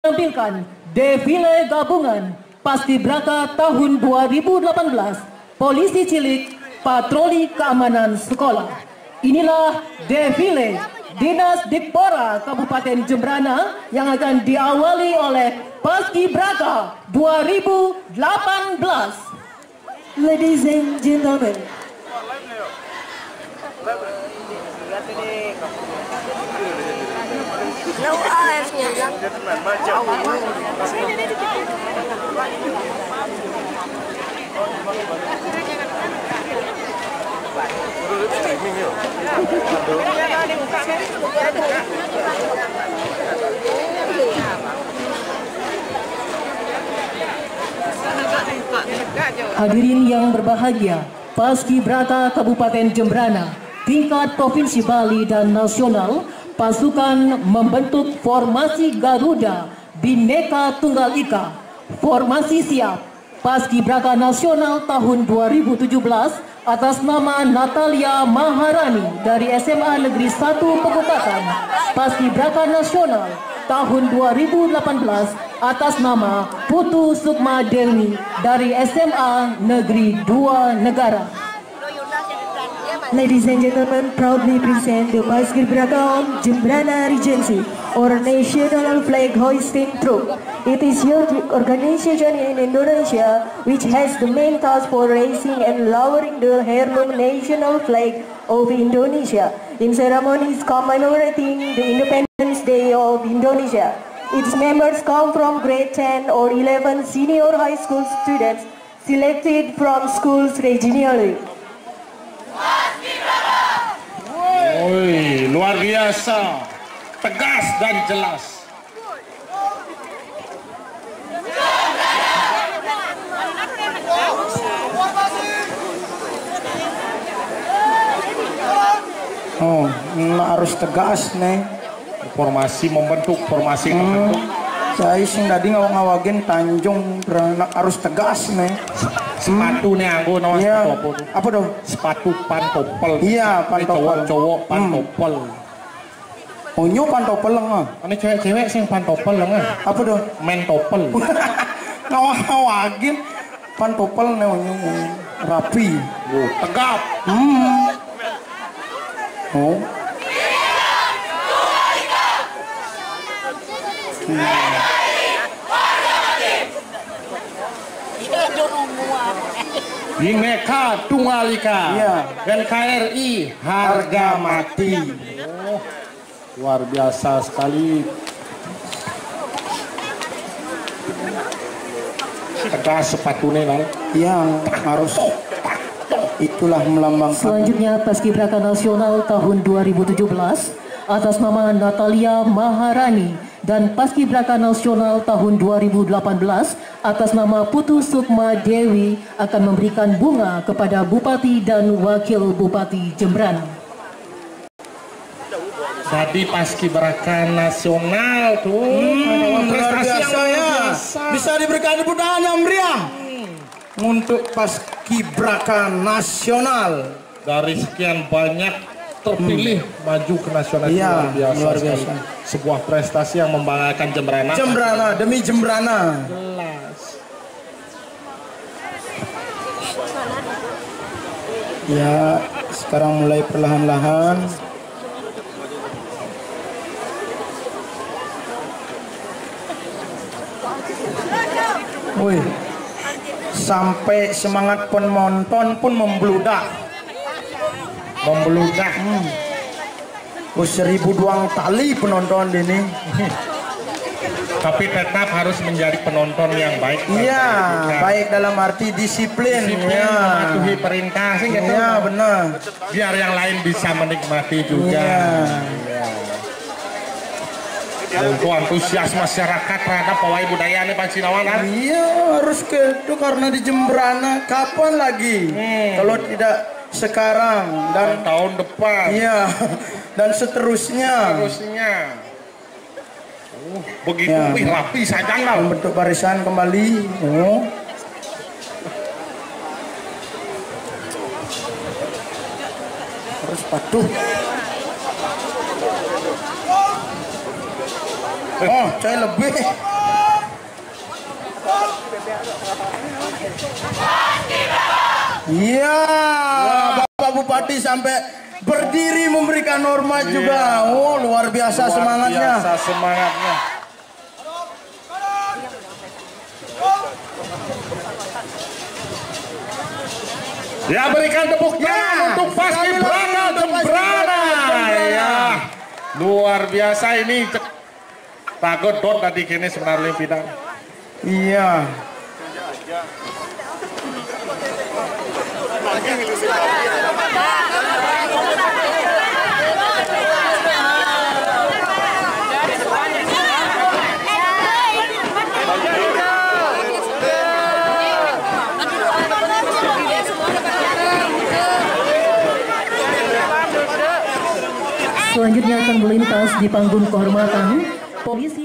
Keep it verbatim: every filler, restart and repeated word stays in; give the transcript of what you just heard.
menampilkan defile gabungan Paskibraka tahun dua ribu delapan belas Polisi Cilik Patroli Keamanan Sekolah. Inilah defile Dinas Dikpora Kabupaten Jembrana yang akan diawali oleh Paskibraka dua ribu delapan belas. Ladies and gentlemen, hadirin yang berbahagia, Paskibraka Kabupaten Jembrana, tingkat Provinsi Bali dan nasional, pasukan membentuk formasi Garuda Bhinneka Tunggal Ika. Formasi siap. Paskibraka Nasional tahun dua ribu tujuh belas atas nama Natalia Maharani dari S M A Negeri satu Pekukatan. Paskibraka Nasional tahun dua ribu delapan belas atas nama Putu Sukma Dewi dari S M A Negeri dua Negara. ladies and gentlemen, proudly present the Paskibraka Jembrana Regency or National Flag Hoisting Troop. It is your organization in Indonesia which has the main task for raising and lowering the heirloom national flag of Indonesia in ceremonies commemorating the Independence Day of Indonesia. Its members come from grade ten or eleven senior high school students selected from schools regionally. Woi, luar biasa, tegas dan jelas. Oh, harus tegas nih. Formasi membentuk, formasi membentuk. Hmm, saya sing tadi ngawag-ngawagin Tanjung harus tegas nih. Sepatu nih aku nawas ya, sepatu. apa dong? Sepatu pantopel. Iya, pantopel. Cowok pantopel. Hmm. Oh, nyo pantopel enggak? Ini cewek-cewek sing pantopel enggak? Apa dong? Mentopel. Ngawag-ngawagin pantopel nih, rapi. Oh, tegap. Hmm. Oh. Bhinneka Tunggal Ika, iya. N K R I harga mati. Oh, luar biasa sekali. Tegas sepatunya kan? Yang harus itulah melambangkan. Selanjutnya Paskibraka Nasional tahun dua ribu tujuh belas atas nama Natalia Maharani dan Paskibraka Nasional tahun dua ribu delapan belas atas nama Putu Sukma Dewi akan memberikan bunga kepada Bupati dan Wakil Bupati Jembrana. Jadi Paskibraka Nasional tuh Hmm, luar prestasi biasa yang ya. biasa. Bisa diberikan tepuk tangan yang meriah untuk Paskibraka Nasional. Dari sekian banyak terpilih hmm. maju ke nasional. Iya, luar biasa, luar biasa. Sebuah prestasi yang membanggakan Jembrana. Jembrana demi Jembrana. Jelas. Ya, sekarang mulai perlahan-lahan. Wih, sampai semangat penonton pun membludak. Membeludak. Hmm. Oh, seribu doang tali penonton ini. Tapi tetap harus menjadi penonton yang baik. Iya, baik dalam arti disiplin. Disiplin, Ya, mematuhi perintah sih gitu. Iya, benar. Biar yang lain bisa menikmati juga. Iya. Ya. Untuk antusias masyarakat terhadap pawai budaya nih Pak Sinawan. Iya, harus ke itu karena di Jembrana. Kapan lagi? Hmm. Kalau tidak sekarang dan, Dan tahun depan. iya, dan seterusnya. Terusnya. Uh, begitu Ya. wih, rapi saja lah. Membentuk barisan kembali. Oh. Harus patuh. Oh, saya lebih. Iya, Bapak Bupati sampai berdiri memberikan hormat Iya. juga. Oh, luar biasa Luar semangatnya. biasa semangatnya. Ya, berikan tepuk tangan Ya, untuk Paskibraka Jembrana. Ya, luar biasa ini. Takut dot tadi kini sebenarnya bidang. Iya. Selanjutnya akan melintas di panggung kehormatan polisi